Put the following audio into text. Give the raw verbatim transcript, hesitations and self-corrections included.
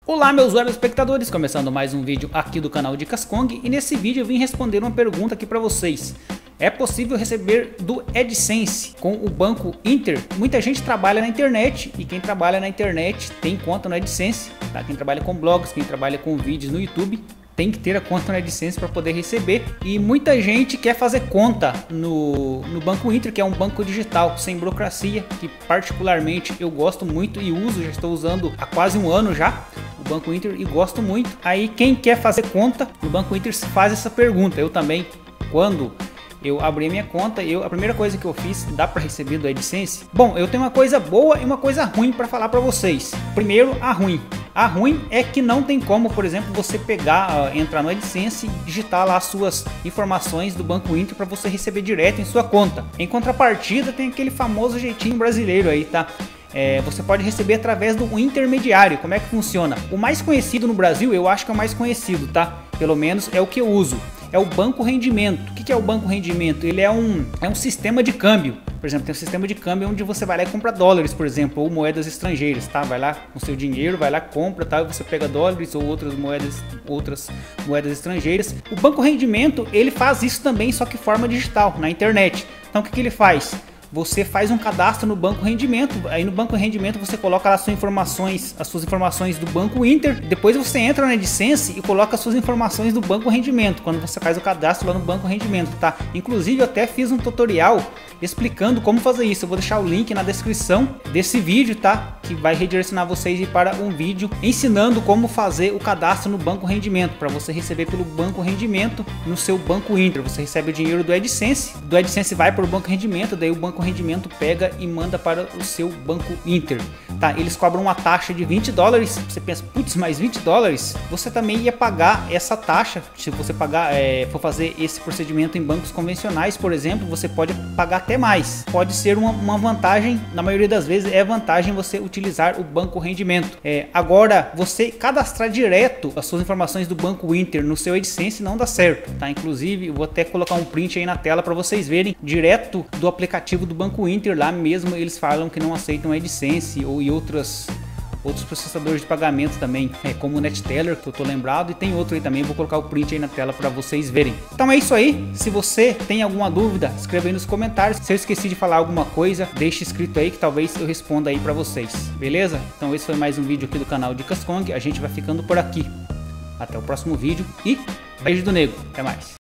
Olá meus web espectadores, começando mais um vídeo aqui do canal Dicas Kong, e nesse vídeo eu vim responder uma pergunta aqui para vocês. É possível receber do AdSense com o Banco Inter? Muita gente trabalha na internet e quem trabalha na internet tem conta no AdSense, tá? Quem trabalha com blogs, quem trabalha com vídeos no YouTube tem que ter a conta no AdSense para poder receber, e muita gente quer fazer conta no, no Banco Inter, que é um banco digital sem burocracia, que particularmente eu gosto muito e uso, já estou usando há quase um ano já o Banco Inter e gosto muito. Aí quem quer fazer conta no Banco Inter faz essa pergunta. Eu também, quando eu abri a minha conta, eu, a primeira coisa que eu fiz, dá para receber do AdSense? Bom, eu tenho uma coisa boa e uma coisa ruim para falar para vocês. Primeiro, a ruim. A ruim é que não tem como, por exemplo, você pegar, uh, entrar no AdSense e digitar lá as suas informações do Banco Inter para você receber direto em sua conta. Em contrapartida, tem aquele famoso jeitinho brasileiro aí, tá? É, você pode receber através do intermediário. Como é que funciona? O mais conhecido no Brasil, eu acho que é o mais conhecido, tá? Pelo menos é o que eu uso. É o Banco Rendimento. O que é o Banco Rendimento? Ele é um, é um sistema de câmbio. Por exemplo, tem um sistema de câmbio onde você vai lá e compra dólares, por exemplo, ou moedas estrangeiras, tá? Vai lá com seu dinheiro, vai lá, compra, tá? E você pega dólares ou outras moedas, outras moedas estrangeiras. O Banco Rendimento, ele faz isso também, só que de forma digital, na internet. Então, o que que ele faz? Você faz um cadastro no Banco Rendimento, aí no Banco Rendimento você coloca lá as suas informações, as suas informações do Banco Inter, depois você entra na AdSense e coloca as suas informações do Banco Rendimento, quando você faz o cadastro lá no Banco Rendimento, tá? Inclusive eu até fiz um tutorial explicando como fazer isso, eu vou deixar o link na descrição desse vídeo, tá? Que vai redirecionar vocês para um vídeo ensinando como fazer o cadastro no Banco Rendimento, para você receber pelo Banco Rendimento no seu Banco Inter. Você recebe o dinheiro do AdSense, do AdSense vai para o Banco Rendimento, daí o Banco Rendimento pega e manda para o seu Banco Inter, tá? Eles cobram uma taxa de vinte dólares. Você pensa, putz, mais vinte dólares? Você também ia pagar essa taxa se você pagar, é, for fazer esse procedimento em bancos convencionais, por exemplo. Você pode pagar até mais. Pode ser uma, uma vantagem, na maioria das vezes é vantagem você utilizar o Banco Rendimento. É, agora, você cadastrar direto as suas informações do Banco Inter no seu AdSense não dá certo, tá? Inclusive, eu vou até colocar um print aí na tela para vocês verem direto do aplicativo do Banco Inter. Lá mesmo eles falam que não aceitam AdSense ou e outras outros processadores de pagamento também, é, como o NetTeller, que eu tô lembrado, e tem outro aí também. Vou colocar o print aí na tela para vocês verem. Então é isso aí. Se você tem alguma dúvida, escreva aí nos comentários. Se eu esqueci de falar alguma coisa, deixe escrito aí que talvez eu responda aí para vocês, beleza? Então esse foi mais um vídeo aqui do canal Dicas Kong. A gente vai ficando por aqui. Até o próximo vídeo e beijo do nego. Até mais.